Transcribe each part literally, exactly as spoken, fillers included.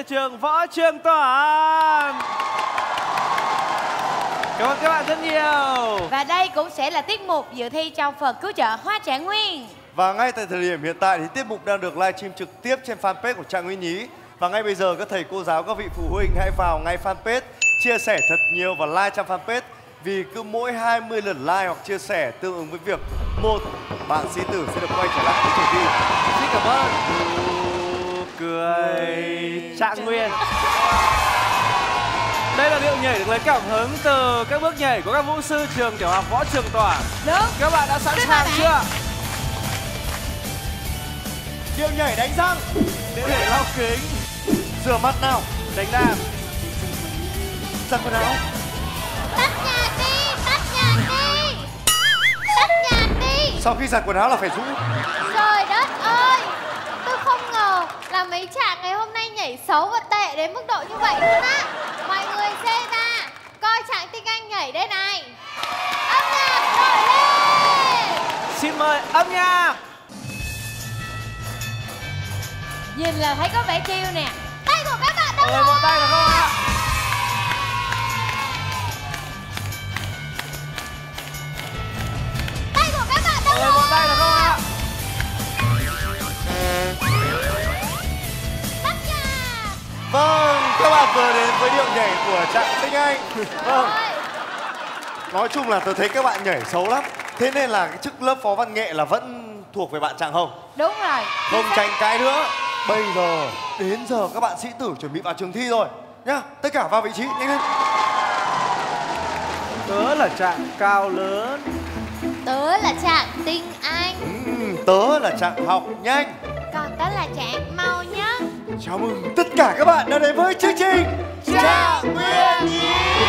trường Võ Trường Toản. Cảm ơn các bạn rất nhiều. Và đây cũng sẽ là tiết mục dự thi trong phần cứu trợ Hoa Trạng Nguyên. Và ngay tại thời điểm hiện tại thì tiết mục đang được livestream trực tiếp trên fanpage của Trạng Nguyên Nhí. Và ngay bây giờ các thầy cô giáo, các vị phụ huynh hãy vào ngay fanpage, chia sẻ thật nhiều và like trong fanpage. Vì cứ mỗi hai mươi lượt like hoặc chia sẻ tương ứng với việc một bạn sĩ tử sẽ được quay trở lại với trường thi. Xin cảm ơn. Nụ cười Trạng Nguyên. Đây là điệu nhảy được lấy cảm hứng từ các bước nhảy của các vũ sư trường tiểu học Võ Trường Toản. Đúng. Các bạn đã sẵn sàng chưa? Điệu nhảy đánh răng, Điệu nhảy lau kính, rửa mặt nào, đánh đàn, giặt quần áo. Tắt nhạc đi, tắt nhạc đi, tắt nhạc đi. Sau khi giặt quần áo là phải rũ. Trời đất ơi, tôi không ngờ là mấy Trạng ngày hôm nay nhảy xấu và tệ đến mức độ như vậy luôn á. Mọi người xem ra, coi Trạng Tinh Anh nhảy đây này. Âm nhạc nổi lên. xin mời âm nhạc. Nhìn là thấy có vẻ chiêu nè. Tay của các bạn đâu Mọi người vỗ tay được không ạ? Tay của các bạn Mọi đâu người vỗ tay được không ạ? Tắt nhạc. Vâng, các bạn vừa đến với điệu nhảy của Trạng Tinh Anh. Vâng, nói chung là tôi thấy các bạn nhảy xấu lắm. Thế nên là cái chức lớp phó văn nghệ là vẫn thuộc về bạn Trạng Hồng. Đúng rồi. Không tranh cãi nữa. Bây giờ đến giờ các bạn sĩ tử chuẩn bị vào trường thi rồi nhá. Tất cả vào vị trí nhanh lên. Tớ là Trạng cao lớn. Tớ là Trạng Tinh Anh. Ừ, tớ là Trạng học nhanh. Còn tớ là Trạng mau nhất. Chào mừng tất cả các bạn đã đến với chương trình Trạng Nguyên Nhí.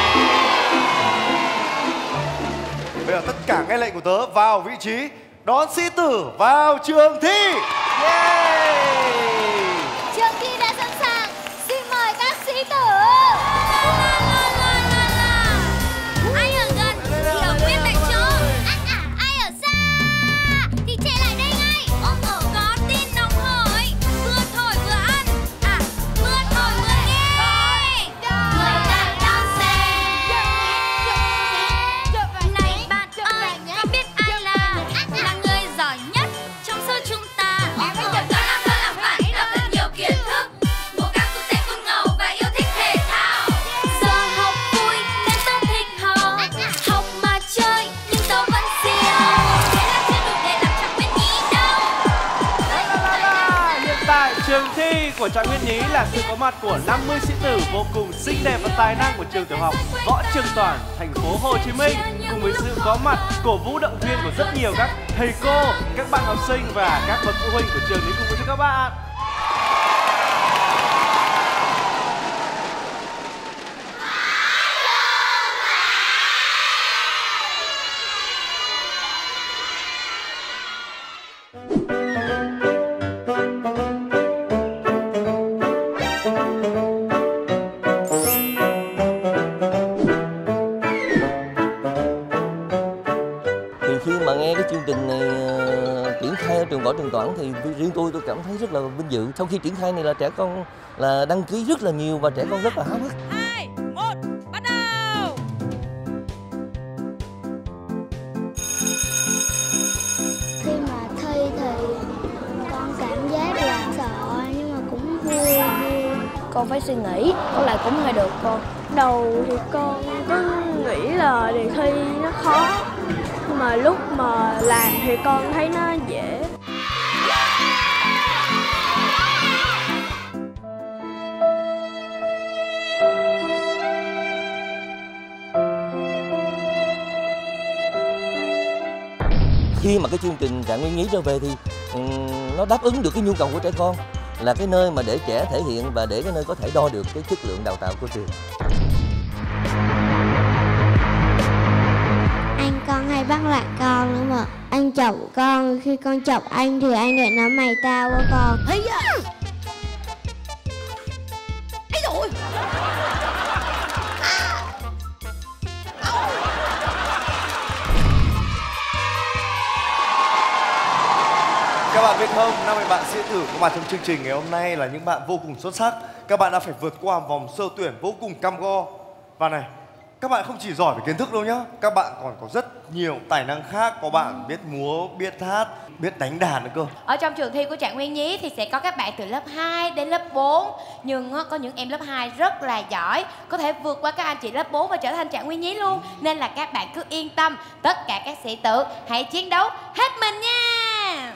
Bây giờ tất cả nghe lệnh của tớ vào vị trí, đón sĩ tử vào trường thi. Yeah! Trường thi đã sẵn sàng. Xin mời các sĩ tử. Ai ở gần thì ở nguyên tại chỗ. À, à, ai ở xa thì chạy lại đây ngay. Ông tổ có tin nóng hổi. Vừa thổi vừa ăn. À, vừa thổi vừa nghe. Người ta đón xem. Này bạn ơi, có biết ai là là người giỏi nhất trong số chúng ta? Ông tổ có làm thật là phải đọc thật nhiều kiến thức. Một các cụ thể khôn ngầu và yêu thích thể thao. Giờ học vui nên tớ thích học. Học mà chơi nhưng tớ vẫn siêu. Thế là chưa đủ để làm Trạng Nguyên Nhí đâu. Hiện tại trường thi của Trạng Nguyên Nhí là sự có mặt của năm mươi sĩ tử vô cùng xinh đẹp và tài năng của trường tiểu học Võ Trường Toản, thành phố Hồ Chí Minh, cùng với sự có mặt cổ vũ động viên của rất nhiều các thầy cô, các bạn học sinh và các bậc phụ huynh của trường đến cùng với các bạn. Thì khi mà nghe cái chương trình này uh, triển khai ở trường Võ Trường Toản thì riêng tôi tôi cảm thấy rất là vinh dự. Sau khi triển khai này là trẻ con là đăng ký rất là nhiều và trẻ con rất là háo hức. Hai, một, bắt đầu. Khi mà thi thì con cảm giác là sợ nhưng mà cũng vui vui. Con phải suy nghĩ, con lại cũng hơi được con. Đầu thì con cứ nghĩ là đề thi nó khó, nhưng mà lúc mà làm thì con thấy nó dễ. Khi mà cái chương trình Trạng Nguyên Nhí trở về thì um, nó đáp ứng được cái nhu cầu của trẻ con, là cái nơi mà để trẻ thể hiện và để cái nơi có thể đo được cái chất lượng đào tạo của trường. Anh con hay bắt nạt con nữa mà. Anh chọc con, khi con chọc anh thì anh lại nói mày tao với con. Ây da. Ây dồi. Các bạn biết không, năm mươi bạn sĩ tử có mặt trong chương trình ngày hôm nay là những bạn vô cùng xuất sắc. các bạn đã phải vượt qua vòng sơ tuyển vô cùng cam go. Và này, các bạn không chỉ giỏi về kiến thức đâu nhá, các bạn còn có rất nhiều tài năng khác. Có bạn biết múa, biết hát, biết đánh đàn nữa cơ. Ở trong trường thi của Trạng Nguyên Nhí thì sẽ có các bạn từ lớp hai đến lớp bốn. Nhưng có những em lớp hai rất là giỏi, có thể vượt qua các anh chị lớp bốn và trở thành Trạng Nguyên Nhí luôn. Nên là các bạn cứ yên tâm, tất cả các sĩ tử hãy chiến đấu hết mình nha.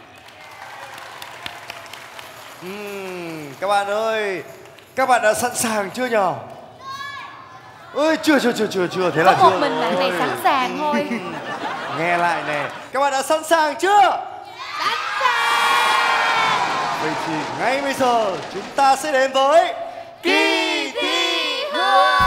uhm, Các bạn ơi, các bạn đã sẵn sàng chưa nhờ? Ơi, chưa chưa chưa chưa chưa thế là có chưa. một mình bạn này sẵn sàng thôi. Nghe lại nè, các bạn đã sẵn sàng chưa? Sẵn sàng. Vậy thì ngay bây giờ chúng ta sẽ đến với kỳ thi hương.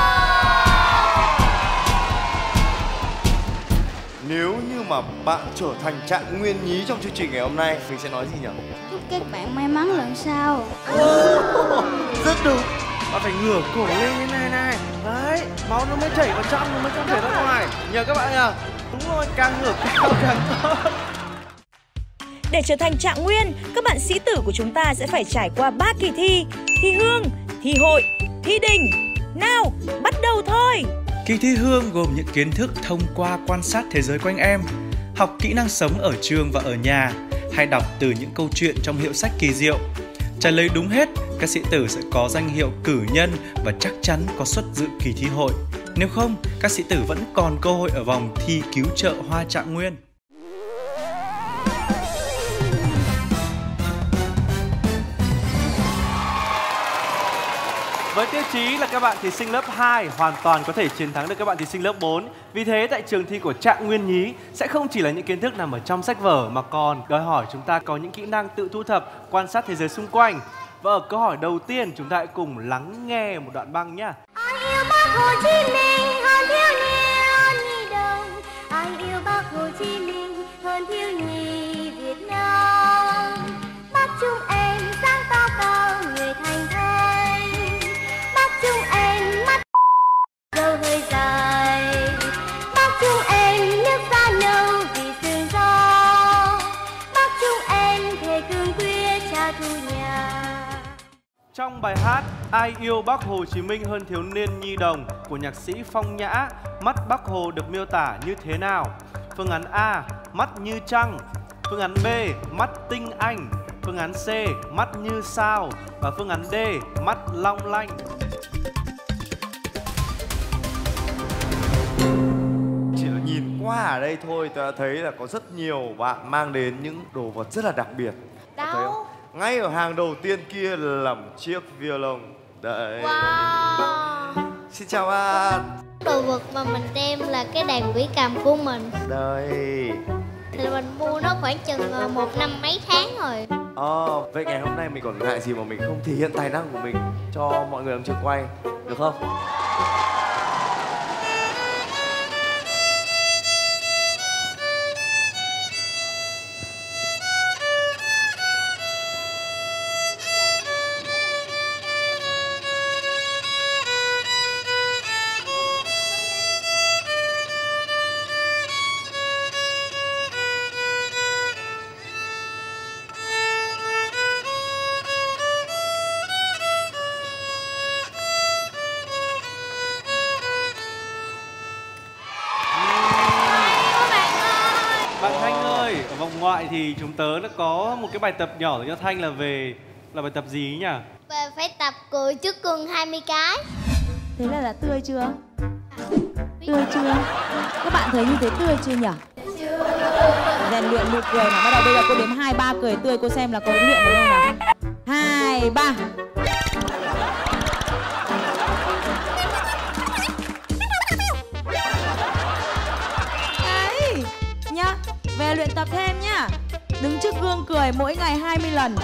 Nếu như mà bạn trở thành Trạng Nguyên Nhí trong chương trình ngày hôm nay, mình sẽ nói gì nhỉ? Chúc các bạn may mắn lần sau. Rất đúng. Bạn phải ngửa cổ lên như này này. Đấy, máu nó mới chảy vào trong, nó mới không thể ra ngoài. Nhờ các bạn nhờ. Đúng rồi, càng ngửa cao càng tốt. Để trở thành Trạng Nguyên, các bạn sĩ tử của chúng ta sẽ phải trải qua ba kỳ thi: thi hương, thi hội, thi đình. Nào, bắt đầu thôi! Kỳ thi hương gồm những kiến thức thông qua quan sát thế giới quanh em, học kỹ năng sống ở trường và ở nhà, hay đọc từ những câu chuyện trong hiệu sách kỳ diệu. Trả lời đúng hết, các sĩ tử sẽ có danh hiệu cử nhân và chắc chắn có suất dự kỳ thi hội. Nếu không, các sĩ tử vẫn còn cơ hội ở vòng thi cứu trợ Hoa Trạng Nguyên. Với tiêu chí là các bạn thí sinh lớp hai hoàn toàn có thể chiến thắng được các bạn thí sinh lớp bốn. Vì thế tại trường thi của Trạng Nguyên Nhí sẽ không chỉ là những kiến thức nằm ở trong sách vở mà còn đòi hỏi chúng ta có những kỹ năng tự thu thập, quan sát thế giới xung quanh. Và ở câu hỏi đầu tiên chúng ta hãy cùng lắng nghe một đoạn băng nhé. Ai yêu Bác Hồ Chí Minh hơn thiếu niên nhi đồng, ai yêu Bác Hồ Chí Minh hơn thiếu nhi Việt Nam. Bác chúng em sáng to cao người thành thơi, bác chúng em mắt dâu hơi dài, bác chúng em nước da nâu vì tự do, bác chúng em thề cương quyết trả thù nhà. Trong bài hát Ai yêu Bác Hồ Chí Minh hơn thiếu niên nhi đồng của nhạc sĩ Phong Nhã, mắt Bác Hồ được miêu tả như thế nào? Phương án A, mắt như trăng. Phương án B, mắt tinh anh. Phương án C, mắt như sao. Và phương án D, mắt long lanh. Chỉ là nhìn qua ở đây thôi tôi đã thấy là có rất nhiều bạn mang đến những đồ vật rất là đặc biệt. Bạn thấy không? Đâu? Ngay ở hàng đầu tiên kia là một chiếc violon. Đấy. Wow. Xin chào bạn. Đồ vật mà mình đem là cái đàn quỷ cầm của mình. Đây. Thì mình mua nó khoảng chừng ờ, một năm mấy tháng rồi. Ờ, vậy ngày hôm nay mình còn ngại gì mà mình không thể hiện tài năng của mình cho mọi người ở trường quay, được không? Bạn Thanh ơi, ở vòng ngoại thì chúng tớ đã có một cái bài tập nhỏ cho Thanh là về là bài tập gì nhỉ? Và phải tập cười trước gương hai mươi cái. Thế là đã tươi chưa? Tươi chưa? Các bạn thấy như thế tươi chưa nhỉ? Rèn luyện nụ cười nào. Bắt đầu bây giờ cô đếm hai ba cười tươi, cô xem là cô luyện được không nào? Hai ba. Đấy nhá, về luyện tập thêm nhá. Đứng trước gương cười mỗi ngày hai mươi lần.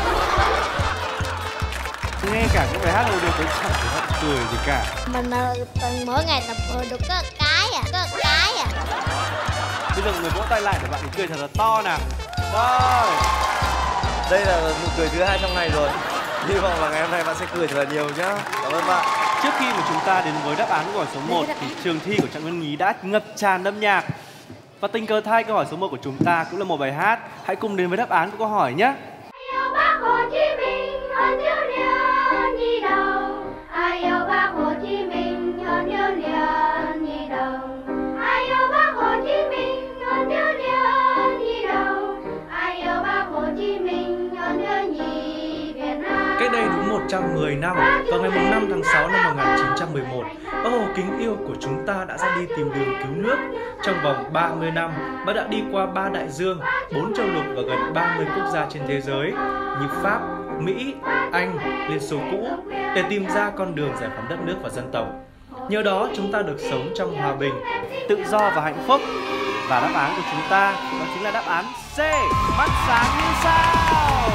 Nghe cả cái bài hát đầu đều thấy chẳng thấy hận cười gì cả. Mình mà từng mỗi ngày tập cười được có một cái à, có một cái à. Bây giờ người vỗ tay lại để bạn ấy cười thật là to nào. Rồi. Đây là nụ cười thứ hai trong ngày rồi. Hy vọng là ngày hôm nay bạn sẽ cười thật là nhiều nhá. Cảm ơn bạn. Trước khi mà chúng ta đến với đáp án của câu hỏi số một thì trường thi của Trạng Nguyên Nhí đã ngập tràn âm nhạc. Và tình cờ thay câu hỏi số một của chúng ta cũng là một bài hát. Hãy cùng đến với đáp án của câu hỏi nhé. Yêu Bác Hồ Chí Minh hơn thiếu niên nhi đồng. trăm mười năm, vào ngày năm tháng sáu năm một nghìn chín trăm mười một, bác Hồ kính yêu của chúng ta đã ra đi tìm đường cứu nước. Trong vòng ba mươi năm, bác đã đi qua ba đại dương, bốn châu lục và gần ba mươi quốc gia trên thế giới như Pháp, Mỹ, Anh, Liên Xô cũ để tìm ra con đường giải phóng đất nước và dân tộc. Nhờ đó chúng ta được sống trong hòa bình, tự do và hạnh phúc. Và đáp án của chúng ta đó chính là đáp án C, mắt sáng như sao.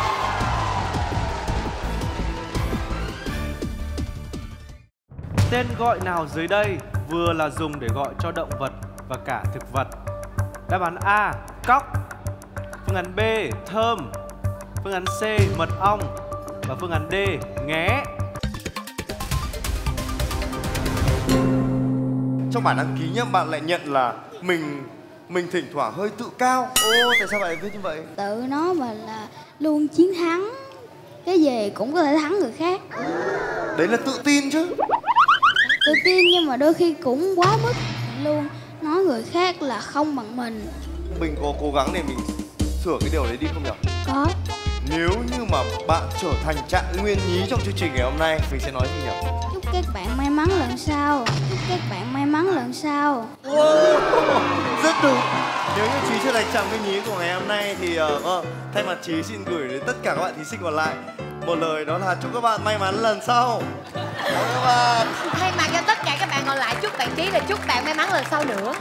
Tên gọi nào dưới đây vừa là dùng để gọi cho động vật và cả thực vật? Đáp án A, cóc. Phương án B, thơm. Phương án C, mật ong. Và phương án D, nghé. Trong bản đăng ký nhá, bạn lại nhận là mình mình thỉnh thoảng hơi tự cao. Ô, tại sao bạn lại viết như vậy? Tự nó mà là luôn chiến thắng, cái gì cũng có thể thắng người khác. Đấy là tự tin chứ. Tự tin nhưng mà đôi khi cũng quá mức, luôn nói người khác là không bằng mình. Mình có cố gắng để mình sửa cái điều đấy đi không nhỉ? Có. Nếu như mà bạn trở thành Trạng Nguyên Nhí trong chương trình ngày hôm nay, mình sẽ nói gì nhỉ? Chúc các bạn may mắn lần sau. Chúc các bạn may mắn lần sau. Wow, rất đúng. Nếu như Trí trở thành Trạng Nguyên Nhí của ngày hôm nay thì uh, thay mặt Trí xin gửi đến tất cả các bạn thí sinh còn lại một lời, đó là chúc các bạn may mắn lần sau. Cảm ơn các bạn. Thay mặt cho tất cả các bạn còn lại, chúc bạn Trí là chúc bạn may mắn lần sau nữa.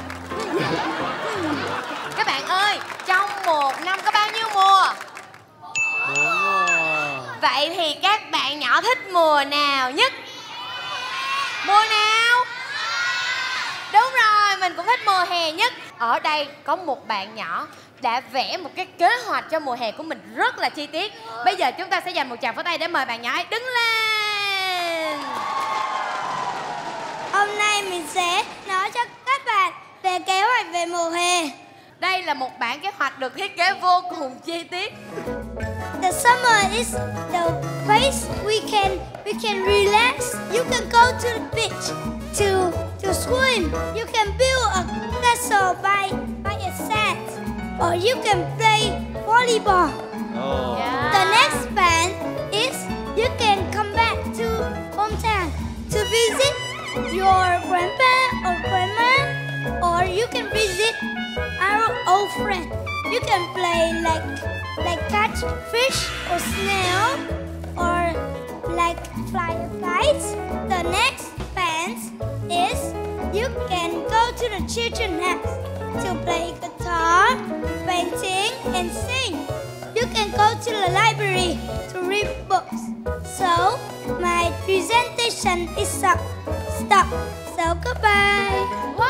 Các bạn ơi, trong một năm có bao nhiêu mùa? Đúng rồi. Vậy thì các bạn nhỏ thích mùa nào nhất? Mùa nào? Đúng rồi, mình cũng thích mùa hè nhất. Ở đây có một bạn nhỏ đã vẽ một cái kế hoạch cho mùa hè của mình rất là chi tiết. Bây giờ chúng ta sẽ dành một tràng pháo tay để mời bạn nhỏ ấy đứng lên. Hôm nay mình sẽ nói cho các bạn về kế hoạch về mùa hè. Đây là một bản kế hoạch được thiết kế vô cùng chi tiết. The summer is the place we can we can relax. You can go to the beach to to swim. You can build a castle by by a sand, or you can play volleyball. Oh. Yeah. The next plan is you can come back to hometown to visit your grandpa or grandma, or you can visit our old friend. You can play like like catch fish or snail, or like fly a kite. The next plan is you can go to the children's house to play guitar, painting, and sing. You can go to the library to read books. So my presentation is up. Stop. So goodbye.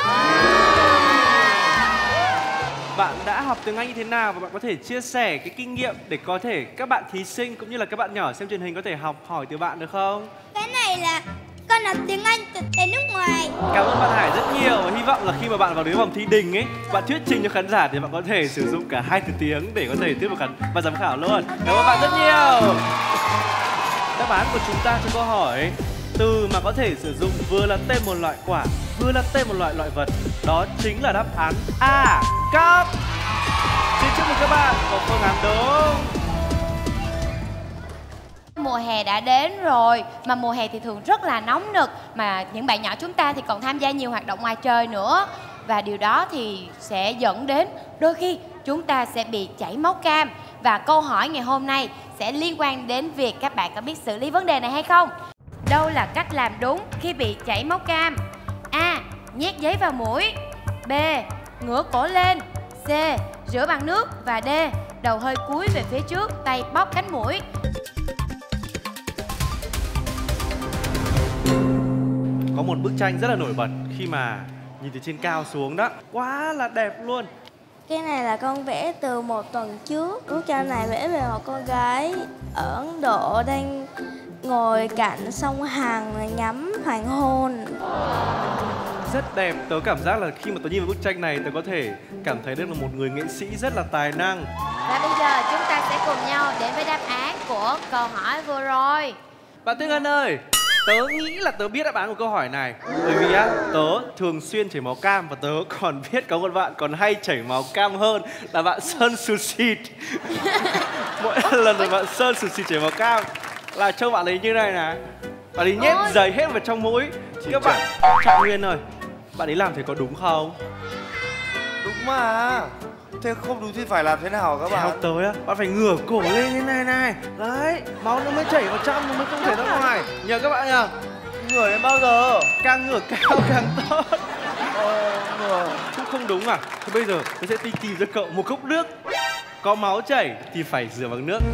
Bạn đã học tiếng Anh như thế nào và bạn có thể chia sẻ cái kinh nghiệm để có thể các bạn thí sinh cũng như là các bạn nhỏ xem truyền hình có thể học hỏi từ bạn được không? Cái này là con học tiếng Anh từ tiếng nước ngoài. Cảm ơn bạn Hải rất nhiều và hy vọng là khi mà bạn vào đến vòng thi đình ấy, bạn thuyết trình cho khán giả thì bạn có thể sử dụng cả hai thứ tiếng để có thể thuyết phục khán và giám khảo luôn. Cảm ơn bạn rất nhiều. Đáp án của chúng ta cho câu hỏi từ mà có thể sử dụng vừa là tên một loại quả, vừa là tên một loại loại vật, đó chính là đáp án A, cóc. Xin chúc mừng các bạn có phương án đúng. Mùa hè đã đến rồi, mà mùa hè thì thường rất là nóng nực, mà những bạn nhỏ chúng ta thì còn tham gia nhiều hoạt động ngoài trời nữa. Và điều đó thì sẽ dẫn đến đôi khi chúng ta sẽ bị chảy máu cam. Và câu hỏi ngày hôm nay sẽ liên quan đến việc các bạn có biết xử lý vấn đề này hay không? Đâu là cách làm đúng khi bị chảy máu cam? A. Nhét giấy vào mũi. B. Ngửa cổ lên. C. Rửa bằng nước. Và D. Đầu hơi cúi về phía trước, tay bóp cánh mũi. Có một bức tranh rất là nổi bật khi mà nhìn từ trên cao xuống đó, quá là đẹp luôn. Cái này là con vẽ từ một tuần trước. Bức tranh này vẽ về một cô gái ở Ấn Độ đang ngồi cạnh sông Hằng ngắm hoàng hôn. Rất đẹp, tớ cảm giác là khi mà tớ nhìn vào bức tranh này tớ có thể cảm thấy đây là một người nghệ sĩ rất là tài năng. Và bây giờ chúng ta sẽ cùng nhau đến với đáp án của câu hỏi vừa rồi. Bạn Tuyết Ngân ơi, tớ nghĩ là tớ biết đáp án của câu hỏi này. Bởi vì á, tớ thường xuyên chảy máu cam và tớ còn biết có một bạn còn hay chảy máu cam hơn là bạn Sơn Sù Xịt. Mỗi lần là bạn Sơn Sù Xịt chảy máu cam là trông bạn ấy như này này. Bạn ấy nhét Ôi. giấy hết vào trong mũi. Các bạn, Trạng Nguyên ơi, bạn ấy làm thế có đúng không? Đúng mà. Thế không đúng thì phải làm thế nào các Theo bạn? tới á, bạn phải ngửa cổ lên như này này. Đấy, máu nó mới chảy vào trong, nó mới không thể ra ngoài. Nhờ các bạn nhờ. Ngửa đến bao giờ? Càng ngửa cao càng tốt. Ờ, ngửa. Cũng không đúng à? Thì bây giờ tôi sẽ tìm tìm cho cậu một cốc nước. Có máu chảy thì phải rửa bằng nước.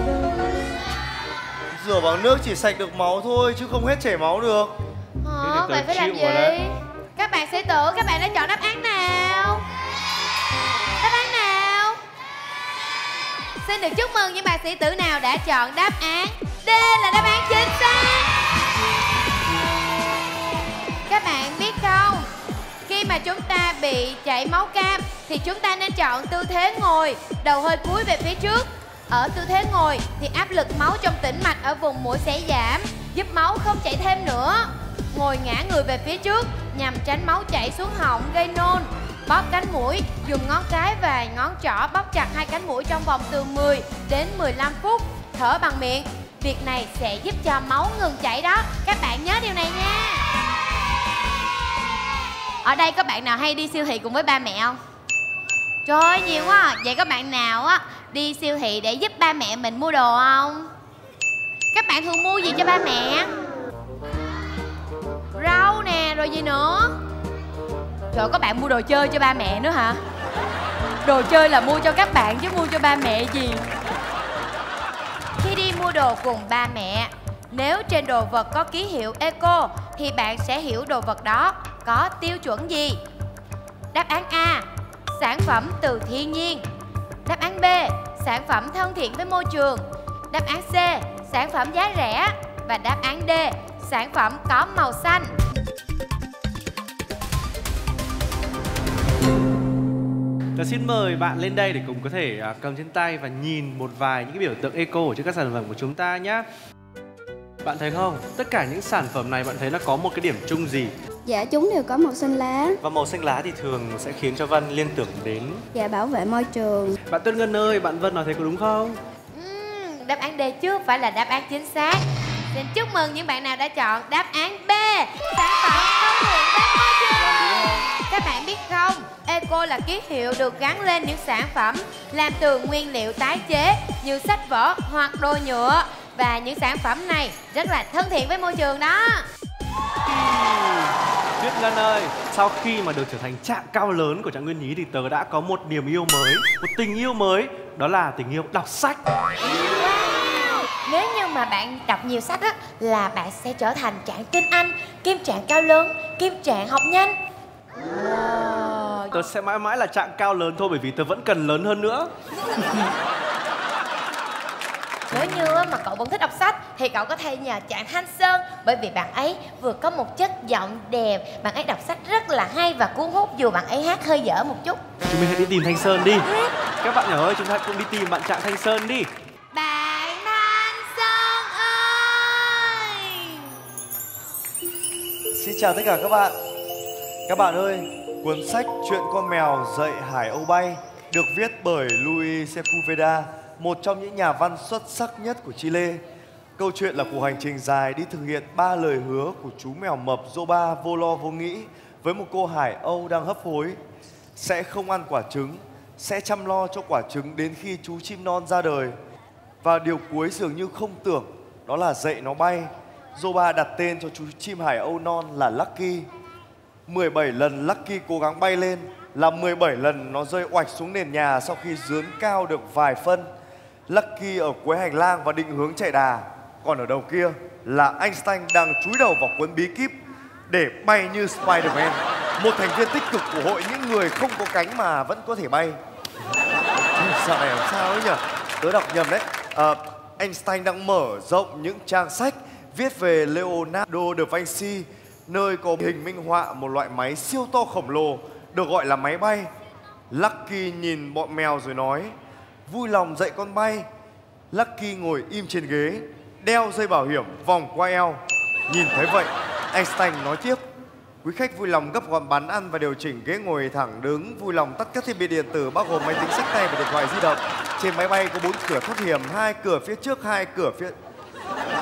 Rửa bằng nước chỉ sạch được máu thôi chứ không hết chảy máu được. Hả? Thế thì Vậy tớ phải làm chịu rồi đấy. gì? Các bạn sĩ tử, các bạn đã chọn đáp án nào? Đáp án nào? Xin được chúc mừng những bạn sĩ tử nào đã chọn đáp án D là đáp án chính xác. Các bạn biết không, khi mà chúng ta bị chảy máu cam thì chúng ta nên chọn tư thế ngồi, đầu hơi cúi về phía trước. Ở tư thế ngồi thì áp lực máu trong tĩnh mạch ở vùng mũi sẽ giảm, giúp máu không chảy thêm nữa. Ngồi ngã người về phía trước nhằm tránh máu chảy xuống họng gây nôn. Bóp cánh mũi, dùng ngón cái và ngón trỏ bóp chặt hai cánh mũi trong vòng từ mười đến mười lăm phút. Thở bằng miệng. Việc này sẽ giúp cho máu ngừng chảy đó. Các bạn nhớ điều này nha. Ở đây có bạn nào hay đi siêu thị cùng với ba mẹ không? Trời ơi, nhiều quá à. Vậy có bạn nào á đi siêu thị để giúp ba mẹ mình mua đồ không? Các bạn thường mua gì cho ba mẹ? Rau nè, rồi gì nữa? Trời, có bạn mua đồ chơi cho ba mẹ nữa hả? Đồ chơi là mua cho các bạn chứ mua cho ba mẹ gì. Khi đi mua đồ cùng ba mẹ, nếu trên đồ vật có ký hiệu eco thì bạn sẽ hiểu đồ vật đó có tiêu chuẩn gì. Đáp án A, sản phẩm từ thiên nhiên. Đáp án B, sản phẩm thân thiện với môi trường. Đáp án C, sản phẩm giá rẻ. Và đáp án D, sản phẩm có màu xanh. Tớ xin mời bạn lên đây để cùng có thể uh, cầm trên tay và nhìn một vài những cái biểu tượng eco ở trên các sản phẩm của chúng ta nhé. Bạn thấy không? Tất cả những sản phẩm này bạn thấy nó có một cái điểm chung gì? Dạ, chúng đều có màu xanh lá. Và màu xanh lá thì thường sẽ khiến cho Vân liên tưởng đến... Dạ, bảo vệ môi trường. Bạn Tuyết Ngân ơi, bạn Vân nói thế có đúng không? Uhm, đáp án D chưa phải là đáp án chính xác. Xin chúc mừng những bạn nào đã chọn đáp án B, sản phẩm thân thiện với môi trường. Các bạn biết không, eco là ký hiệu được gắn lên những sản phẩm làm từ nguyên liệu tái chế như sách vở hoặc đồ nhựa. Và những sản phẩm này rất là thân thiện với môi trường đó. Tuyết Ngân ơi, sau khi mà được trở thành Trạng Cao Lớn của Trạng Nguyên Nhí thì tớ đã có một niềm yêu mới, một tình yêu mới. Đó là tình yêu đọc sách. Wow. Nếu như mà bạn đọc nhiều sách á, là bạn sẽ trở thành Trạng Tinh Anh, Kim Trạng Cao Lớn, Kim Trạng Học Nhanh. Wow. Tớ sẽ mãi mãi là Trạng Cao Lớn thôi, bởi vì tớ vẫn cần lớn hơn nữa. Nếu như mà cậu vẫn thích đọc sách thì cậu có thể nhờ Trạng Thanh Sơn, bởi vì bạn ấy vừa có một chất giọng đẹp, bạn ấy đọc sách rất là hay và cuốn hút dù bạn ấy hát hơi dở một chút. Chúng mình hãy đi tìm Thanh Sơn đi. Các bạn nhỏ ơi, chúng ta cùng đi tìm bạn Trạng Thanh Sơn đi. Bạn Thanh Sơn ơi! Xin chào tất cả các bạn. Các bạn ơi, cuốn sách Chuyện con mèo dạy hải âu bay được viết bởi Luis Sepúlveda, một trong những nhà văn xuất sắc nhất của Chile. Câu chuyện là cuộc hành trình dài đi thực hiện ba lời hứa của chú mèo mập Zoba vô lo vô nghĩ với một cô hải âu đang hấp hối. Sẽ không ăn quả trứng, sẽ chăm lo cho quả trứng đến khi chú chim non ra đời. Và điều cuối dường như không tưởng, đó là dạy nó bay. Zoba đặt tên cho chú chim hải âu non là Lucky. mười bảy lần Lucky cố gắng bay lên là mười bảy lần nó rơi oạch xuống nền nhà sau khi dướn cao được vài phân. Lucky ở cuối hành lang và định hướng chạy đà. Còn ở đầu kia là Einstein đang chúi đầu vào cuốn bí kíp để bay như Spider-Man, một thành viên tích cực của hội những người không có cánh mà vẫn có thể bay. Sao này làm sao ấy nhỉ? Tớ đọc nhầm đấy. à, Einstein đang mở rộng những trang sách viết về Leonardo da Vinci, nơi có hình minh họa một loại máy siêu to khổng lồ được gọi là máy bay. Lucky nhìn bọn mèo rồi nói: vui lòng dạy con bay. Lucky ngồi im trên ghế, đeo dây bảo hiểm vòng qua eo. Nhìn thấy vậy, Einstein nói tiếp: quý khách vui lòng gấp gọn bàn ăn và điều chỉnh ghế ngồi thẳng đứng. Vui lòng tắt các thiết bị điện tử bao gồm máy tính xách tay và điện thoại di động. Trên máy bay có bốn cửa thoát hiểm, hai cửa phía trước, hai cửa phía...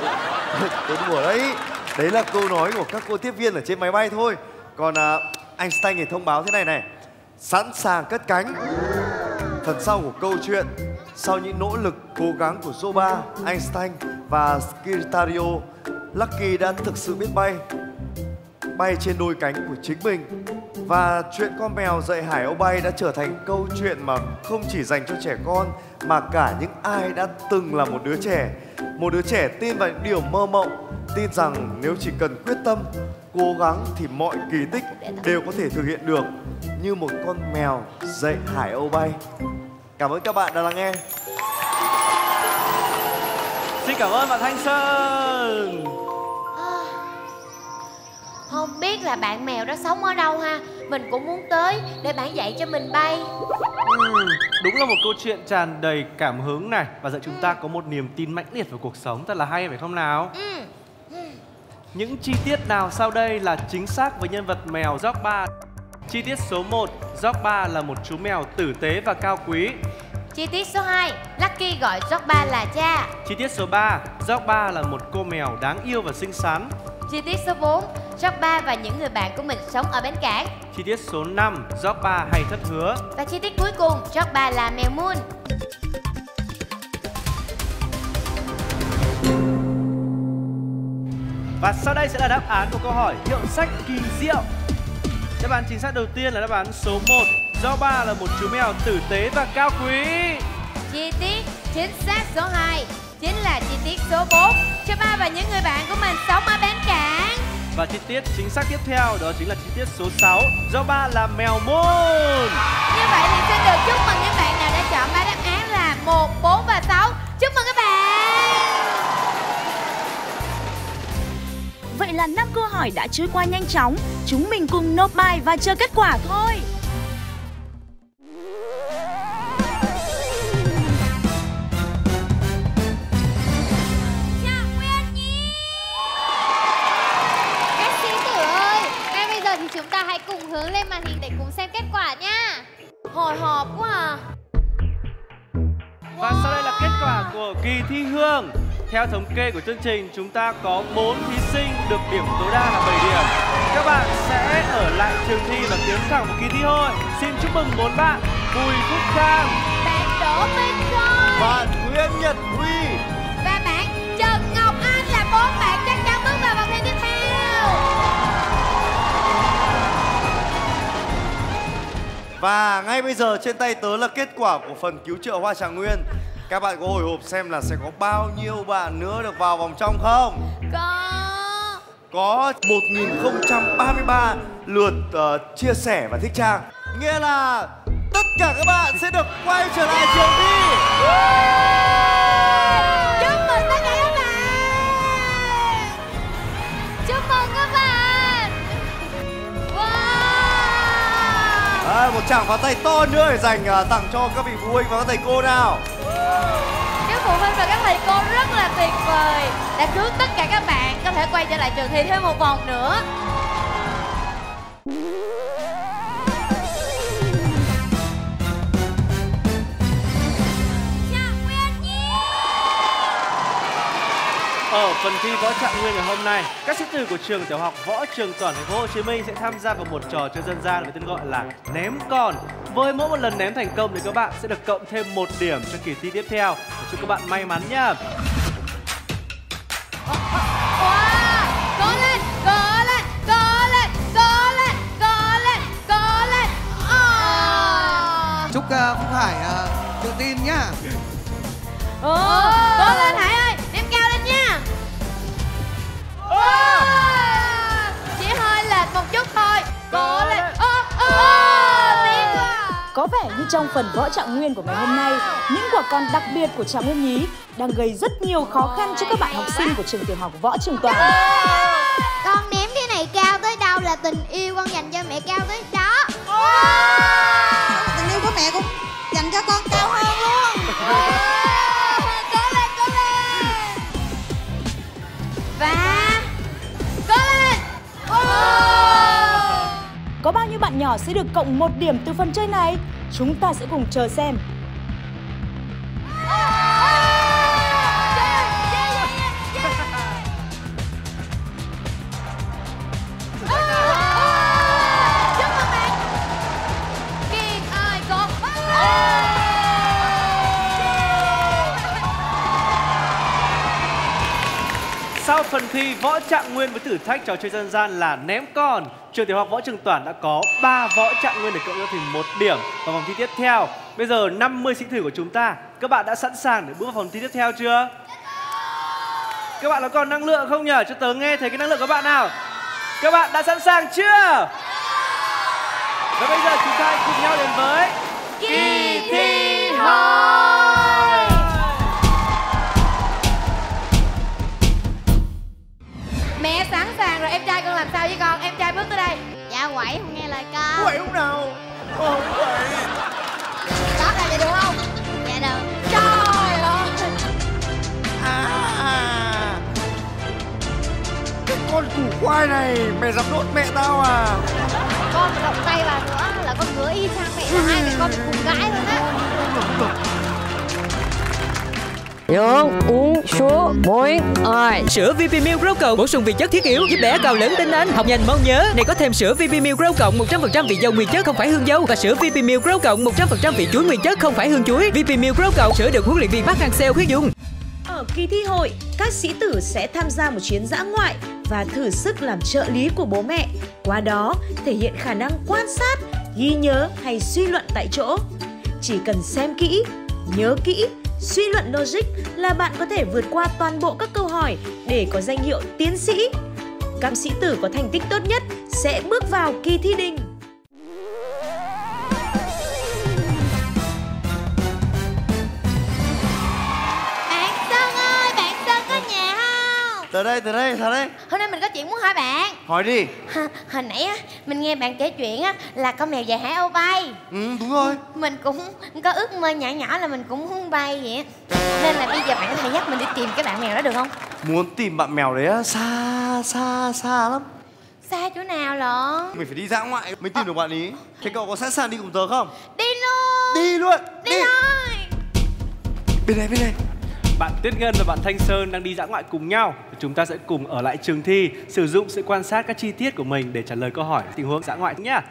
Tôi đùa đấy. Đấy là câu nói của các cô tiếp viên ở trên máy bay thôi. Còn à, Einstein thì thông báo thế này này: sẵn sàng cất cánh. Phần sau của câu chuyện, sau những nỗ lực cố gắng của Zoba, Einstein và Skirtario, Lucky đã thực sự biết bay, bay trên đôi cánh của chính mình. Và chuyện con mèo dạy hải âu bay đã trở thành câu chuyện mà không chỉ dành cho trẻ con, mà cả những ai đã từng là một đứa trẻ. Một đứa trẻ tin vào những điều mơ mộng, tin rằng nếu chỉ cần quyết tâm, cố gắng thì mọi kỳ tích đều có thể thực hiện được, như một con mèo dạy hải âu bay. Cảm ơn các bạn đã lắng nghe. Xin cảm ơn bạn Thanh Sơn. Không biết là bạn mèo đó sống ở đâu ha. Mình cũng muốn tới để bạn dạy cho mình bay. Ừ, đúng là một câu chuyện tràn đầy cảm hứng này, và dạy chúng ta có một niềm tin mãnh liệt vào cuộc sống. Thật là hay phải không nào? Ừ. Những chi tiết nào sau đây là chính xác với nhân vật mèo Zorba? Chi tiết số một, Zorba là một chú mèo tử tế và cao quý. Chi tiết số hai, Lucky gọi Zorba là cha. Chi tiết số ba, Zorba là một cô mèo đáng yêu và xinh xắn. Chi tiết số bốn, Zorba và những người bạn của mình sống ở bến cảng. Chi tiết số năm, Zorba hay thất hứa. Và chi tiết cuối cùng, Zorba là mèo Moon. Và sau đây sẽ là đáp án của câu hỏi hiệu sách kỳ diệu. Đáp án chính xác đầu tiên là đáp án số một, Zorba là một chú mèo tử tế và cao quý. Chi tiết chính xác số hai chính là chi tiết số bốn, Zorba và những người bạn của mình sống ở bến cảng. Và chi tiết chính xác tiếp theo đó chính là chi tiết số sáu, Zorba là mèo Moon. Như vậy thì xin được chúc mừng những bạn nào đã chọn ba đáp án là một, bốn và sáu. Chúc mừng các bạn. Vậy là năm câu hỏi đã trôi qua nhanh chóng. Chúng mình cùng nộp bài và chờ kết quả thôi. Trạng Nguyên Nhi. Các sĩ tử ơi, ngay bây giờ thì chúng ta hãy cùng hướng lên màn hình để cùng xem kết quả nha. Hồi hộp quá à. Và sau đây là kết quả của kỳ thi Hương. Theo thống kê của chương trình, chúng ta có bốn thí sinh được điểm tối đa là bảy điểm. Các bạn sẽ ở lại trường thi và tiến thẳng vào kỳ thi thôi. Xin chúc mừng bốn bạn: Bùi Phúc Khang, Bạn Đỗ Minh Khôi, Bạn Nguyễn Nhật Huy và bạn Trần Ngọc Anh là bốn bạn chắc chắn bước vào vòng thi tiếp theo. Và ngay bây giờ trên tay tớ là kết quả của phần cứu trợ Hoa Trạng Nguyên. Các bạn có hồi hộp xem là sẽ có bao nhiêu bạn nữa được vào vòng trong không? Có Có một nghìn không trăm ba mươi ba lượt uh, chia sẻ và thích trang. Nghĩa là tất cả các bạn sẽ được quay trở lại trường thi. chúc mừng tất cả các bạn. Chúc mừng các bạn. Wow. À, một tràng pháo tay to nữa để dành uh, tặng cho các vị phụ huynh và các thầy cô nào. Các phụ huynh và các thầy cô rất là tuyệt vời, đã cứu tất cả các bạn có thể quay trở lại trường thi thêm một vòng nữa. Trạng Nguyên Nhi. Ở phần thi Võ Trạng Nguyên ngày hôm nay, các sĩ tử của trường tiểu học Võ Trường Toản thành phố Hồ Chí Minh sẽ tham gia vào một trò chơi dân gian với tên gọi là ném con. Với mỗi một lần ném thành công thì các bạn sẽ được cộng thêm một điểm cho kỳ thi tiếp theo. Chúc các bạn may mắn nhá. Wow. Cố lên, cố lên, cố lên, cố lên, cố lên, cố lên. Oh. Chúc uh, Phúc Hải uh, tự tin nhá. Oh. Cố lên Hải ơi, ném cao lên nha. Oh. Chỉ hơi lệch một chút thôi. Cố lên. Oh. Oh. Tiếc quá. Có vẻ như trong phần Võ Trạng Nguyên của ngày hôm nay, những quả con đặc biệt của Trạng Nguyên Nhí đang gây rất nhiều khó khăn cho các bạn học sinh của trường tiểu học Võ Trường Toản. Con ném cái này cao tới đâu là tình yêu con dành cho mẹ cao tới đó. Tình yêu của mẹ cũng dành cho con cao hơn luôn. Cố lên, cố lên. Và cố lên. Có bao nhiêu bạn nhỏ sẽ được cộng một điểm từ phần chơi này? Chúng ta sẽ cùng chờ xem. sau phần thi Võ Trạng Nguyên với thử thách trò chơi dân gian là ném con, trường tiểu học Võ Trường Toản đã có ba Võ Trạng Nguyên để cộng ra thành một điểm vào vòng thi tiếp theo. Bây giờ năm mươi sĩ tử của chúng ta, các bạn đã sẵn sàng để bước vào vòng thi tiếp theo chưa? Các bạn có còn năng lượng không nhỉ? Cho tớ nghe thấy cái năng lượng của các bạn nào. Các bạn đã sẵn sàng chưa? Và bây giờ chúng ta hãy cùng nhau đến với kỳ thi hỏi. Mẹ sẵn sàng rồi, em trai con làm sao với con? Em trai bước tới đây. Dạ quậy không nghe lời con. Quậy lúc nào? Không quậy. Đó là vậy được không? Dạ được. Trời ơi. À, cái con củ khoai này mày dám đốt mẹ tao à? Con mà động tay vào nữa là con ngứa y chang mẹ, là hai mẹ con cùng gái luôn á. Nhớ uống sữa mỗi ngày. Sữa vê pê Milk Grow Cộng bổ sung vị chất thiết yếu giúp bé cao lớn tinh anh, học nhanh mau nhớ. Này có thêm sữa vê pê Milk Grow Cộng một trăm phần trăm vị dầu nguyên chất không phải hương dâu và sữa vê pê Milk Grow Cộng một trăm phần trăm vị chuối nguyên chất không phải hương chuối. vê pê Milk Grow Cộng sữa được huấn luyện viên Park Hang-seo khuyến dùng. Ở kỳ thi hội, các sĩ tử sẽ tham gia một chuyến dã ngoại và thử sức làm trợ lý của bố mẹ. Qua đó, thể hiện khả năng quan sát, ghi nhớ hay suy luận tại chỗ. Chỉ cần xem kỹ, nhớ kỹ, suy luận logic là bạn có thể vượt qua toàn bộ các câu hỏi để có danh hiệu tiến sĩ. Các sĩ tử có thành tích tốt nhất sẽ bước vào kỳ thi đình. Tới đây, tới đây, tới đây. Hôm nay mình có chuyện muốn hỏi bạn. Hỏi đi. Ha, hồi nãy á, mình nghe bạn kể chuyện á là con mèo dài Hải Âu bay. Ừ, đúng rồi. Mình cũng có ước mơ nhỏ nhỏ là mình cũng muốn bay vậy á. Nên là bây giờ bạn có thể dắt mình đi tìm cái bạn mèo đó được không? Muốn tìm bạn mèo đấy á, xa, xa, xa lắm. Xa chỗ nào lận? Mình phải đi dã ngoại mới tìm à. được bạn ý. Thế cậu có sẵn sàng đi cùng tớ không? Đi luôn. Đi luôn. Đi, đi. thôi. Bên này, bên này. Bạn Tuyết Ngân và bạn Thanh Sơn đang đi dã ngoại cùng nhau. Chúng ta sẽ cùng ở lại trường thi, sử dụng sự quan sát các chi tiết của mình để trả lời câu hỏi tình huống dã ngoại nhé.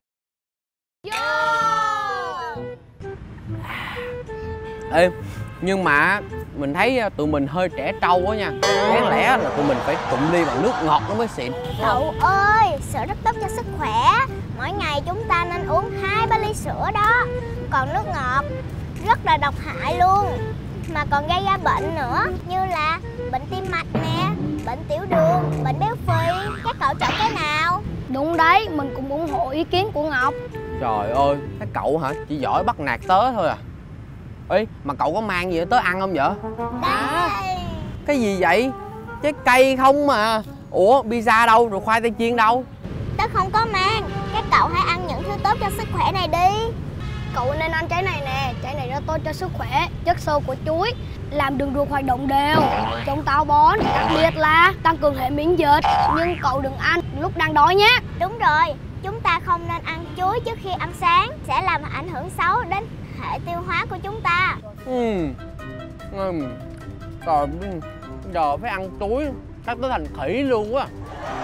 Ê, nhưng mà mình thấy tụi mình hơi trẻ trâu quá nha. Đáng lẽ là tụi mình phải cụm ly bằng nước ngọt nó mới xịn. Cậu ơi, sữa rất tốt cho sức khỏe. Mỗi ngày chúng ta nên uống hai ba ly sữa đó. Còn nước ngọt rất là độc hại luôn, mà còn gây ra bệnh nữa, như là bệnh tim mạch nè, bệnh tiểu đường, bệnh béo phì. Các cậu chọn cái nào? Đúng đấy, mình cũng ủng hộ ý kiến của Ngọc. Trời ơi, cái cậu hả? Chỉ giỏi bắt nạt tớ thôi à. Ê, mà cậu có mang gì tớ ăn không vậy? Đây. Cái gì vậy? Trái cây không mà. Ủa, pizza đâu, rồi khoai tây chiên đâu? Tớ không có mang. Các cậu hãy ăn những thứ tốt cho sức khỏe này đi. Cậu nên ăn trái này nè, trái này rất tốt cho sức khỏe. Chất xơ của chuối làm đường ruột hoạt động đều, chống táo bón, đặc biệt là tăng cường hệ miễn dịch. Nhưng cậu đừng ăn lúc đang đói nhé. Đúng rồi, chúng ta không nên ăn chuối trước khi ăn sáng, sẽ làm ảnh hưởng xấu đến hệ tiêu hóa của chúng ta. Ừ. Ừ. Rồi giờ phải ăn chuối, chắc tới thành khỉ luôn quá.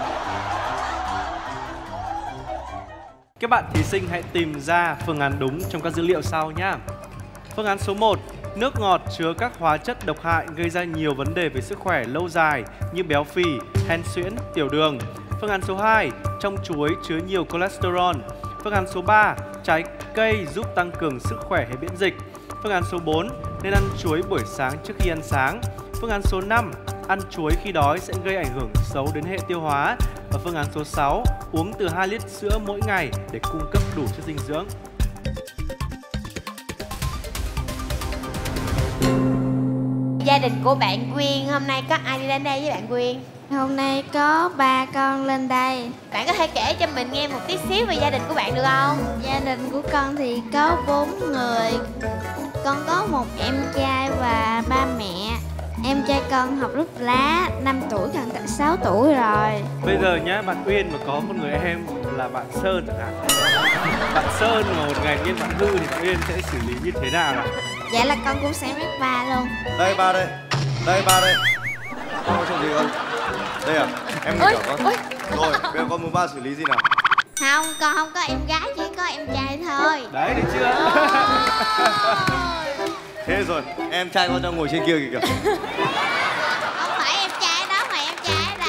Các bạn thí sinh hãy tìm ra phương án đúng trong các dữ liệu sau nhé. Phương án số một, nước ngọt chứa các hóa chất độc hại gây ra nhiều vấn đề về sức khỏe lâu dài như béo phì, hen suyễn, tiểu đường. Phương án số hai, trong chuối chứa nhiều cholesterol. Phương án số ba, trái cây giúp tăng cường sức khỏe hệ miễn dịch. Phương án số bốn, nên ăn chuối buổi sáng trước khi ăn sáng. Phương án số năm, ăn chuối khi đói sẽ gây ảnh hưởng xấu đến hệ tiêu hóa. Và phương án số sáu, uống từ hai lít sữa mỗi ngày để cung cấp đủ chất dinh dưỡng. Gia đình của bạn Quyên hôm nay có ai đi đến đây với bạn Quyên? Hôm nay có ba con lên đây. Bạn có thể kể cho mình nghe một tí xíu về gia đình của bạn được không? Gia đình của con thì có bốn người. Con có một em trai và ba mẹ. Em trai con học lớp lá, năm tuổi, gần tận sáu tuổi rồi. Bây giờ nhá, bạn Uyên mà có một người em là bạn Sơn chẳng hạn. Bạn Sơn mà một ngày nhiên bạn hư thì bạn Uyên sẽ xử lý như thế nào nào? Dạ là con cũng sẽ biết ba luôn. Đây ba đây, đây ba đây. Con có chuyện gì không? Đây à? Em nghỉ con. Rồi, bây giờ con muốn ba xử lý gì nào? Không, con không có em gái, chỉ có em trai thôi. Đấy, được chưa? Thế rồi, em trai con đang ngồi trên kia kìa kìa. Không phải em trai đó mà em trai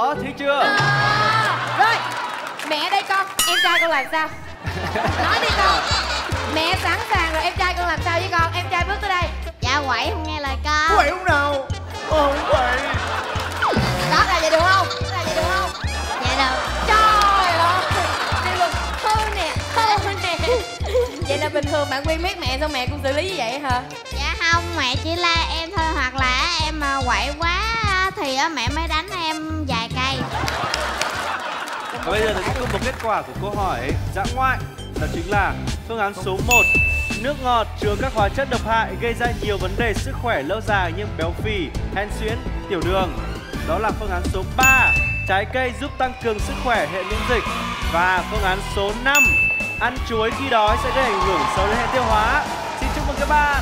Có thấy chưa? À, rồi, mẹ ở đây con, em trai con làm sao? Nói đi con. Mẹ sẵn sàng rồi, em trai con làm sao với con? Em trai bước tới đây. Dạ quậy không nghe lời con. Quậy lúc nào? Không quậy. Đó là vậy được không? Là vậy được không? Dạ được. Trời ơi, đi luôn. Hư nè, hư nè. Vậy là bình thường bạn quen biết mẹ xong mẹ cũng xử lý như vậy hả? Dạ không, mẹ chỉ la em thôi, hoặc là em mà quậy quá thì mẹ mới đánh em vài cây. Và bây giờ thì sẽ công bố kết quả của câu hỏi dã ngoại. Đó chính là phương án số một. Nước ngọt chứa các hóa chất độc hại gây ra nhiều vấn đề sức khỏe lâu dài như béo phì, hen suyễn, tiểu đường. Đó là phương án số ba. Trái cây giúp tăng cường sức khỏe hệ miễn dịch. Và phương án số năm. Ăn chuối khi đói sẽ gây ảnh hưởng xấu đến hệ tiêu hóa. Xin chúc mừng các bạn.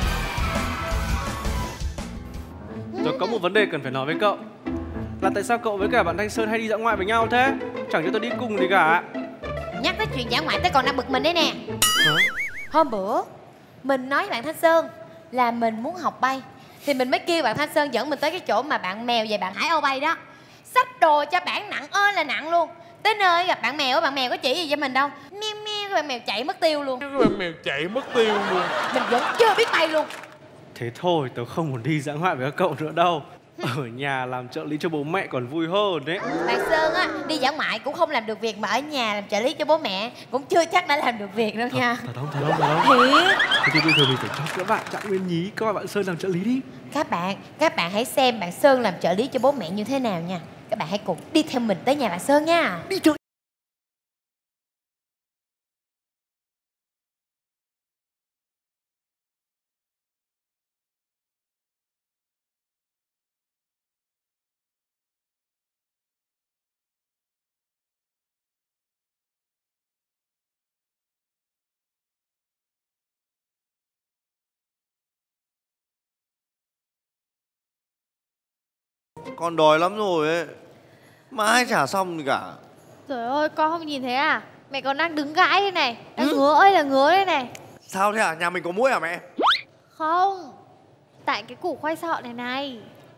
Tôi có một vấn đề cần phải nói với cậu. Là tại sao cậu với cả bạn Thanh Sơn hay đi dã ngoại với nhau thế? Chẳng cho tôi đi cùng gì cả. Nhắc tới chuyện dã ngoại tới còn đang bực mình đấy nè. Hả? Hôm bữa mình nói với bạn Thanh Sơn là mình muốn học bay, thì mình mới kêu bạn Thanh Sơn dẫn mình tới cái chỗ mà bạn mèo và bạn Hải Âu bay đó. Xách đồ cho bạn nặng ơi là nặng luôn. Tới nơi gặp bạn mèo, bạn mèo có chỉ gì cho mình đâu. Miêu miêu, bạn mèo chạy mất tiêu luôn. Bạn mèo chạy mất tiêu luôn. Mình vẫn chưa biết bay luôn. Thế thôi, tớ không muốn đi dã ngoại với các cậu nữa đâu. Ở nhà làm trợ lý cho bố mẹ còn vui hơn đấy. Bạn Sơn á, đi dã ngoại cũng không làm được việc, mà ở nhà làm trợ lý cho bố mẹ cũng chưa chắc đã làm được việc đâu nha. Thật không, thật không, thật không? Thiệt. Thế thì bây giờ mình phải cho các bạn Trạng Nguyên Nhí, các bạn Sơn làm trợ lý đi. Các bạn, các bạn hãy xem bạn Sơn làm trợ lý cho bố mẹ như thế nào nha. Các bạn hãy cùng đi theo mình tới nhà bạn Sơn nha. Đi chơi. Con đói lắm rồi ấy. Mãi chả xong gì cả. Trời ơi, con không nhìn thấy à? Mẹ còn đang đứng gãi đây này. Đang ừ. ngứa ơi là ngứa đây này. Sao thế à? Nhà mình có muỗi à mẹ? Không. Tại cái củ khoai sọ này này.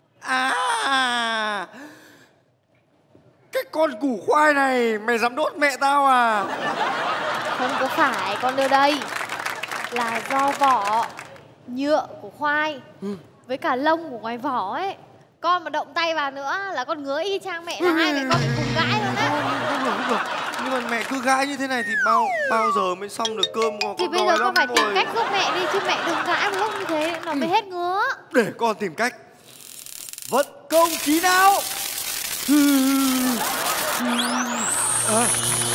À, cái con củ khoai này mày dám đốt mẹ tao à? Không có phải, con đưa đây. Là do vỏ nhựa của khoai ừ. với cả lông của ngoài vỏ ấy. Con mà động tay vào nữa là con ngứa y chang mẹ, là hai mẹ con bị cùng gãi luôn đấy. Không được, không được. Nhưng mà mẹ cứ gãi như thế này thì bao bao giờ mới xong được cơm? Con thì bây giờ con phải rồi. Tìm cách giúp mẹ đi, chứ mẹ đừng gãi một lúc như thế nó mới hết ngứa. Để con tìm cách. Vận công trí não. À.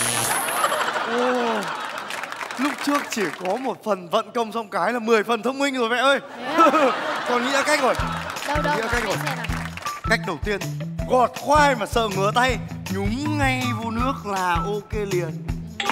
Oh. Lúc trước chỉ có một phần vận công xong cái là mười phần thông minh rồi mẹ ơi. Con nghĩ ra cách rồi. Đâu đâu, nghĩ ra cách rồi. Cách đầu tiên, gọt khoai mà sợ ngứa tay, nhúng ngay vô nước là ok liền.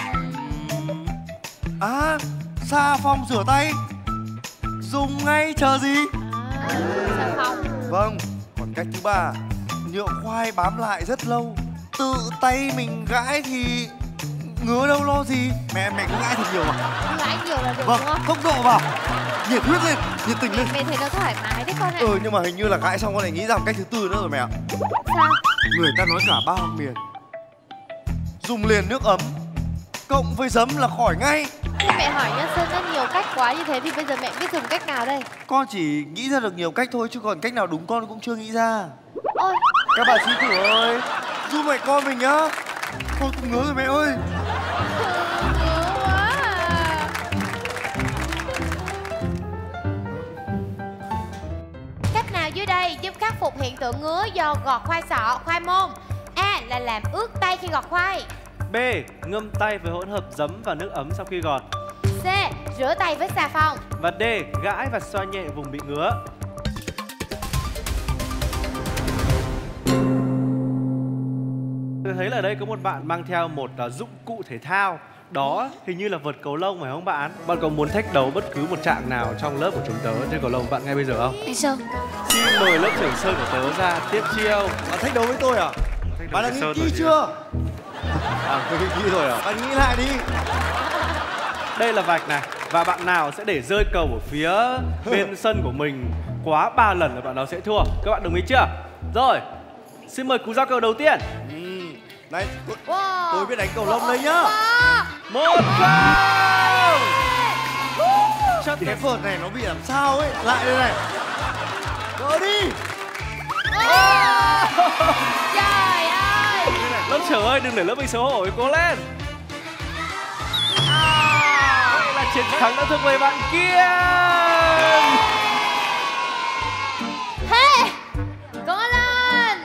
À, xà phòng rửa tay, dùng ngay chờ gì? À, xà phòng. Vâng, còn cách thứ ba, nhựa khoai bám lại rất lâu, tự tay mình gãi thì ngứa đâu lo gì. Mẹ mẹ cứ gãi thật nhiều mà. Gãi nhiều là được vâng, đúng không? Tốc độ vào, nhiệt huyết lên, nhiệt tình lên. Mẹ thấy nó thoải mái đấy con ạ. Ừ, nhưng mà hình như là gãi xong con lại nghĩ ra một cách thứ tư nữa rồi mẹ ạ. Sao? Người ta nói cả ba miền. Dùng liền nước ấm cộng với giấm là khỏi ngay. Nhưng mẹ hỏi nhá, Sơn rất nhiều cách quá như thế thì bây giờ mẹ biết dùng cách nào đây? Con chỉ nghĩ ra được nhiều cách thôi, chứ còn cách nào đúng con cũng chưa nghĩ ra. Ôi, các bạn xin thử ơi, giúp mẹ con mình nhá. Con cũng ngứa rồi mẹ ơi. Ngứa quá à. Cách nào dưới đây giúp khắc phục hiện tượng ngứa do gọt khoai sọ, khoai môn? A là làm ướt tay khi gọt khoai. B. Ngâm tay với hỗn hợp giấm và nước ấm sau khi gọt. C. Rửa tay với xà phòng. Và D. Gãi và xoa nhẹ vùng bị ngứa. Tôi thấy là ở đây có một bạn mang theo một uh, dụng cụ thể thao. Đó hình như là vợt cầu lông phải không bạn? Bạn có muốn thách đấu bất cứ một trạng nào trong lớp của chúng tớ chơi cầu lông bạn ngay bây giờ không? Đi Sơn. Xin mời lớp trưởng Sơn của tớ ra tiếp chiêu. Bạn thách đấu với tôi à? Bạn đã nghĩ kỹ chưa? À, tôi nghĩ kỹ rồi à? Bạn nghĩ lại đi. Đây là vạch này. Và bạn nào sẽ để rơi cầu ở phía bên sân của mình quá ba lần là bạn đó sẽ thua. Các bạn đồng ý chưa? Rồi, Xin mời cú giao cầu đầu tiên. Ừ. Này, tôi, Wow. tôi biết đánh cầu lông đây nhá. Một không. Chắc cái vợt này nó bị làm sao ấy. Lại đây này. Gỡ đi. Trời ơi. Lớp trưởng ơi, đừng để lớp mình xấu hổ, cố lên. Vậy là chiến thắng đã thuộc về bạn Kiên. Hey, cố lên.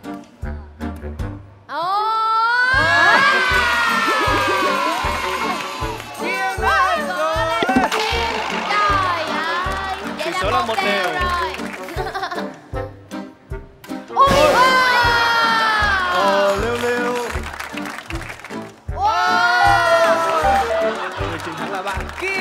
Ôi. Kiên ơi, cố lên. Trời ơi. Tỷ số là một đều. Ôi, wow. Ờ, lêu lêu. Wow. Người chiến thắng là bạn Kiên.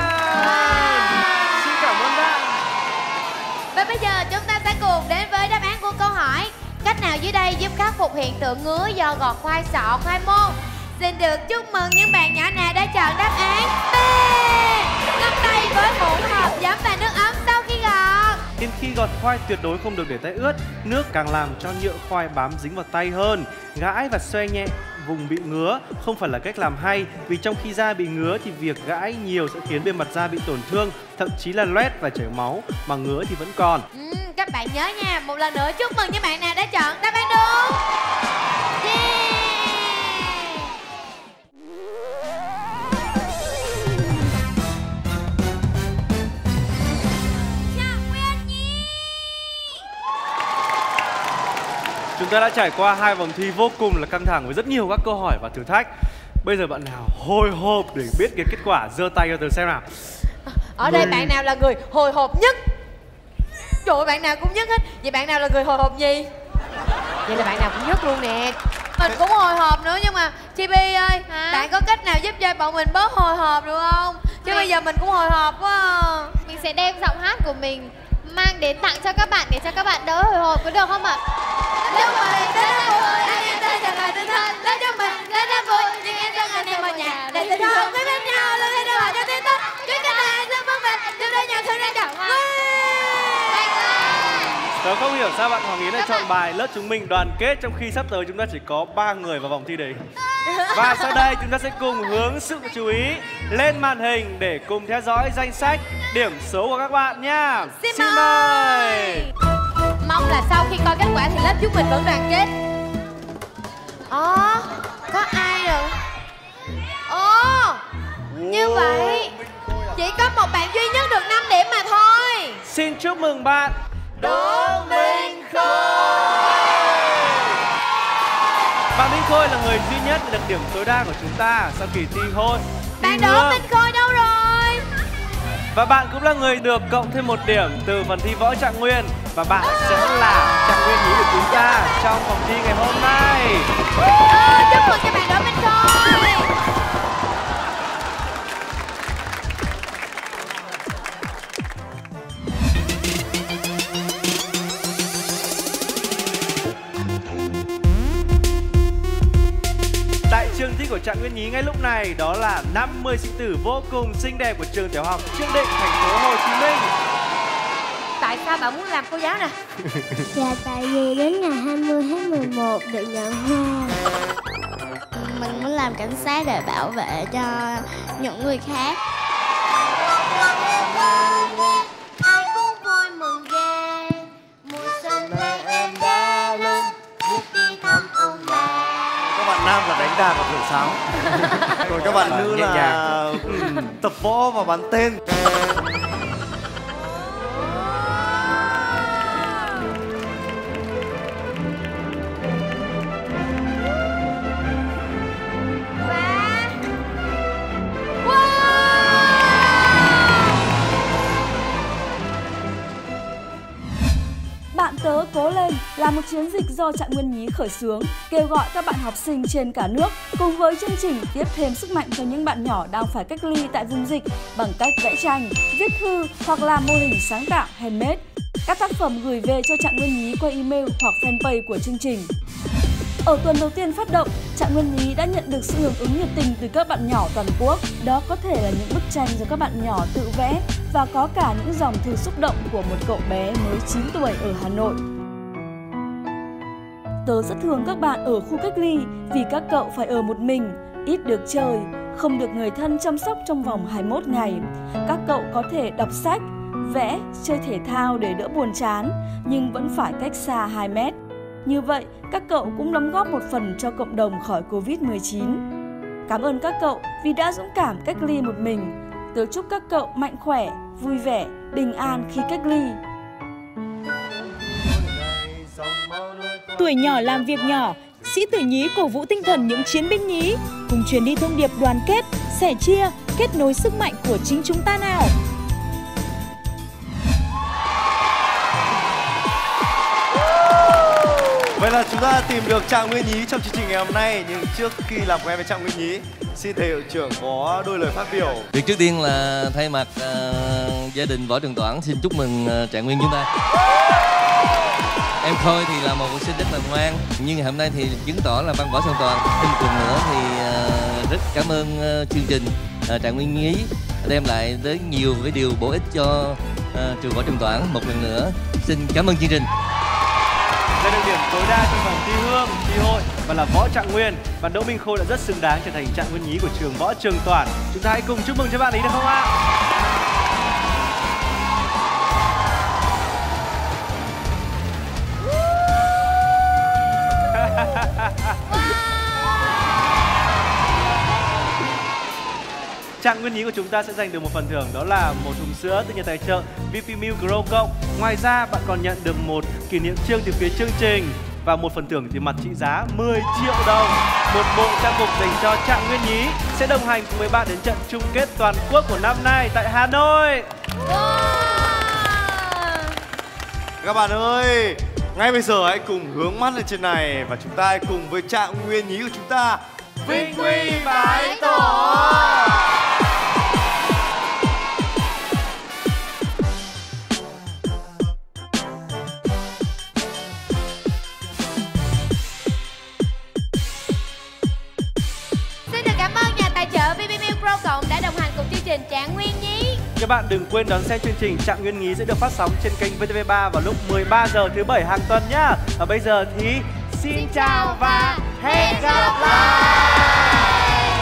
Xin cảm ơn bạn. Và bây giờ chúng ta sẽ cùng đến với đáp án của câu hỏi. Cách nào dưới đây giúp khắc phục hiện tượng ngứa do gọt khoai sọ, khoai môn? Xin được chúc mừng những bạn nhỏ nào đã chọn đáp án B. Ngâm tay với muỗng hộp giấm và nước ấm sau khi gọt. Nên khi gọt khoai tuyệt đối không được để tay ướt. Nước càng làm cho nhựa khoai bám dính vào tay hơn. Gãi và xoe nhẹ vùng bị ngứa không phải là cách làm hay, vì trong khi da bị ngứa thì việc gãi nhiều sẽ khiến bề mặt da bị tổn thương, thậm chí là loét và chảy máu, mà ngứa thì vẫn còn. Ừ, các bạn nhớ nha, một lần nữa chúc mừng những bạn nào đã chọn đáp án đúng. Yeah. Chúng ta đã trải qua hai vòng thi vô cùng là căng thẳng với rất nhiều các câu hỏi và thử thách. Bây giờ bạn nào hồi hộp để biết cái kết quả, giơ tay cho tôi xem nào. Ở đây bạn nào là người hồi hộp nhất? Trời ơi, bạn nào cũng nhất hết. Vậy bạn nào là người hồi hộp gì? Vậy là bạn nào cũng nhất luôn nè. Mình cũng hồi hộp nữa, nhưng mà Chibi ơi, hả? Bạn có cách nào giúp cho bọn mình bớt hồi hộp được không? Chứ bây giờ mình cũng hồi hộp quá à. Mình sẽ đem giọng hát của mình mang đến tặng cho các bạn để cho các bạn đỡ hồi hộp, có được không ạ? Chúc mừng đến năm vui, anh em tới chào ngày tinh thần. Lấy chúc mừng đến năm vui, nhưng em thân anh em một nhà. Để tình thương với bên nhau, luôn hay đâu vào cho tươi tốt. Chúc cho hai rất vững bền, chúng tôi nhau thương ra chồng. Tớ không hiểu sao bạn Hoàng Yến lại chọn bài Lớp Chúng Mình Đoàn Kết trong khi sắp tới chúng ta chỉ có ba người vào vòng thi đấy. Và sau đây chúng ta sẽ cùng hướng sự chú ý lên màn hình để cùng theo dõi danh sách điểm số của các bạn nha. Xin, Xin mời. Mong là sau khi coi kết quả thì lớp chúng mình vẫn đoàn kết. Ồ, có ai rồi? Ồ, như vậy chỉ có một bạn duy nhất được năm điểm mà thôi. Xin chúc mừng bạn Đỗ Minh Khôi. Bạn Minh Khôi là người duy nhất được điểm tối đa của chúng ta sau kỳ thi hôn. Bạn Đỗ Minh Khôi đâu rồi? Và bạn cũng là người được cộng thêm một điểm từ phần thi võ Trạng Nguyên. Và bạn sẽ là Trạng Nguyên nhí của chúng ta trong vòng thi ngày hôm nay. À, chúc mừng cho bạn Đỗ Minh Khôi. Tại trường thi của Trạng Nguyên Nhí ngay lúc này đó là năm mươi sĩ tử vô cùng xinh đẹp của trường tiểu học Trương Định, thành phố Hồ Chí Minh. Tại sao bạn muốn làm cô giáo nè? Dạ tại vì đến ngày hai mươi tháng mười một được nhận hoa. Mình muốn làm cảnh sát để bảo vệ cho những người khác. Ai cũng vui mừng ghê, mùa xuân về em đã lên, bước đi thăm ông bà. Các bạn nam là đánh đàn và thổi sáo. Còn các bạn nữ là um, tập võ và bắn tên. Bạn tớ cố lên là một chiến dịch do Trạng Nguyên Nhí khởi xướng, kêu gọi các bạn học sinh trên cả nước cùng với chương trình tiếp thêm sức mạnh cho những bạn nhỏ đang phải cách ly tại vùng dịch bằng cách vẽ tranh, viết thư hoặc làm mô hình sáng tạo handmade. Các tác phẩm gửi về cho Trạng Nguyên Nhí qua email hoặc fanpage của chương trình. Ở tuần đầu tiên phát động, Trạng Nguyên Nhí đã nhận được sự hưởng ứng nhiệt tình từ các bạn nhỏ toàn quốc. Đó có thể là những bức tranh do các bạn nhỏ tự vẽ và có cả những dòng thư xúc động của một cậu bé mới chín tuổi ở Hà Nội. tớ rất thương các bạn ở khu cách ly vì các cậu phải ở một mình, ít được chơi, không được người thân chăm sóc trong vòng hai mươi mốt ngày. Các cậu có thể đọc sách, vẽ, chơi thể thao để đỡ buồn chán, nhưng vẫn phải cách xa hai mét. Như vậy, các cậu cũng đóng góp một phần cho cộng đồng khỏi Covid mười chín. Cảm ơn các cậu vì đã dũng cảm cách ly một mình. Tớ chúc các cậu mạnh khỏe, vui vẻ, bình an khi cách ly. Tuổi nhỏ làm việc nhỏ, Sĩ Tử Nhí cổ vũ tinh thần những chiến binh nhí, cùng truyền đi thông điệp đoàn kết, sẻ chia, kết nối sức mạnh của chính chúng ta nào. Vậy là chúng ta tìm được Trạng Nguyên Nhí trong chương trình ngày hôm nay. Nhưng trước khi làm quen với Trạng Nguyên Nhí, xin thầy hiệu trưởng có đôi lời phát biểu. Việc trước tiên là thay mặt uh, gia đình Võ Trường Toản xin chúc mừng uh, Trạng Nguyên chúng ta. Em Khôi thì là một học sinh rất là ngoan, nhưng ngày hôm nay thì chứng tỏ là văn võ song toàn. Thêm một lần nữa thì uh, rất cảm ơn uh, chương trình uh, Trạng Nguyên Nhí đem lại tới nhiều cái điều bổ ích cho uh, trường Võ Trường Toản. Một lần nữa xin cảm ơn chương trình. Giành được điểm tối đa trong vòng thi hương, thi hội và là Võ Trạng Nguyên, và Đỗ Minh Khôi đã rất xứng đáng trở thành Trạng Nguyên Nhí của trường Võ Trường Toản. Chúng ta hãy cùng chúc mừng cho bạn ấy được không ạ? Trạng Nguyên Nhí của chúng ta sẽ giành được một phần thưởng, đó là một thùng sữa từ nhà tài trợ vê pê Milk Grow Cộng. Ngoài ra bạn còn nhận được một kỷ niệm chương từ phía chương trình và một phần thưởng tiền mặt trị giá mười triệu đồng. Một bộ trang phục dành cho Trạng Nguyên Nhí sẽ đồng hành cùng với bạn đến trận chung kết toàn quốc của năm nay tại Hà Nội. Các bạn ơi, ngay bây giờ hãy cùng hướng mắt lên trên này và chúng ta hãy cùng với Trạng Nguyên Nhí của chúng ta vinh quy bái tổ. Trạng Nguyên Nhí. Các bạn đừng quên đón xem chương trình Trạng Nguyên Nhí sẽ được phát sóng trên kênh vê tê vê ba vào lúc mười ba giờ thứ bảy hàng tuần nhá. Và bây giờ thì xin, xin chào và hẹn gặp lại.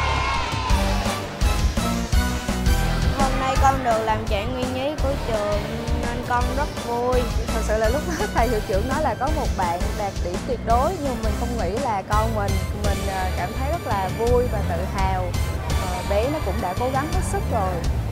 Hôm nay con được làm Trạng Nguyên Nhí của trường nên con rất vui. Thật sự là lúc đó thầy hiệu trưởng nói là có một bạn đạt điểm tuyệt đối, nhưng mình không nghĩ là con mình. Mình cảm thấy rất là vui và tự hào. Bé nó cũng đã cố gắng hết sức rồi.